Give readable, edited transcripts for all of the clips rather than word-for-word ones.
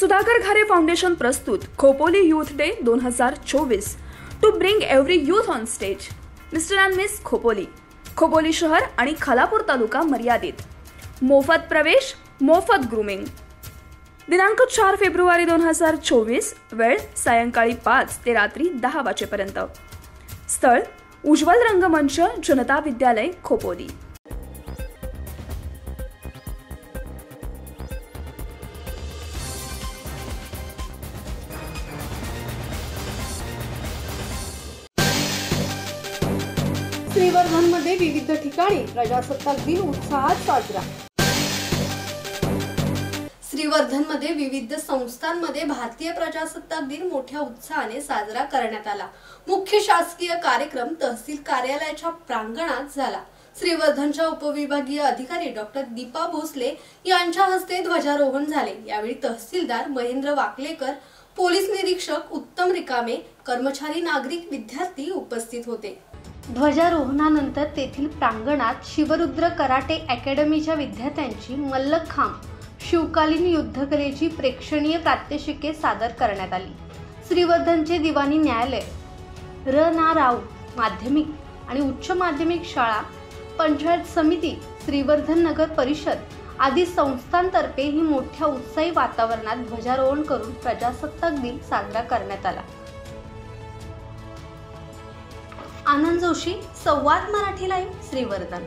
Sudhakar Ghare foundation प्रस्तुत Khopoli youth day 2024 to bring every youth on stage. Mister and miss Khopoli, Khopoli शहर आणि खालापूर तालुका मर्यादित. मोफत प्रवेश, मोफत ग्रूमिंग. दिनांक 4 फेब्रुवारी 2024. वेळ सायंकाळी 5 ते रात्री 10 वाजेपर्यंत. स्थळ उज्ज्वल रंगमंच, जनता विद्यालय, खोपोली. श्रीवर्धनमध्ये विविध ठिकाणी प्रजासत्ताक दिन उत्साहात साजरा. श्रीवर्धनमध्ये विविध संस्थांमध्ये भारतीय प्रजासत्ताक दिन मोठ्या उत्साहाने साजरा करण्यात आला. मुख्य शासकीय कार्यक्रम तहसील कार्यालयाच्या प्रांगणात झाला. श्रीवर्धनच्या उपविभागीय अधिकारी डॉक्टर दीपा भोसले यांच्या हस्ते ध्वजारोहण झाले. यावेळी तहसीलदार महेंद्र वाकलेकर, पोलीस निरीक्षक उत्तम रिकामे, कर्मचारी, नागरिक, विद्यार्थी उपस्थित होते. ध्वजारोहणानंतर तेथील प्रांगणात शिवरुद्र कराटे अकॅडमीच्या विद्यार्थ्यांची मल्लखांब, शिवकालीन युद्धकलेची प्रेक्षणीय प्रात्यक्षिके सादर करण्यात आली. श्रीवर्धनचे दिवाणी न्यायालय, र. ना. राव माध्यमिक आणि उच्च माध्यमिक शाळा, पंचायत समिती, श्रीवर्धन नगर परिषद आदी संस्थांतर्फे ही मोठ्या उत्साही वातावरणात ध्वजारोहण करून प्रजासत्ताक दिन साजरा करण्यात आला. आनंद जोशी, संवाद मराठी लाईव्ह, श्रीवर्धन.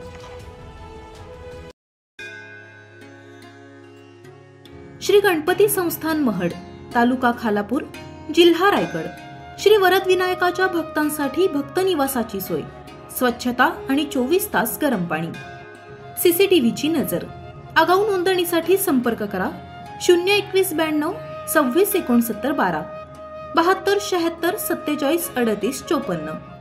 श्री गणपती संस्थान महड, तालुका खालापूर, जिल्हा रायगड. श्री वरद विनायकाच्या भक्तांसाठी भक्त निवासाची सोय, स्वच्छता आणि 24 तास गरम पाणी. सीसीटीव्हीची नजर. आगाऊ नोंदणीसाठी संपर्क करा 02192 26 69 12 72 76 47 38 54.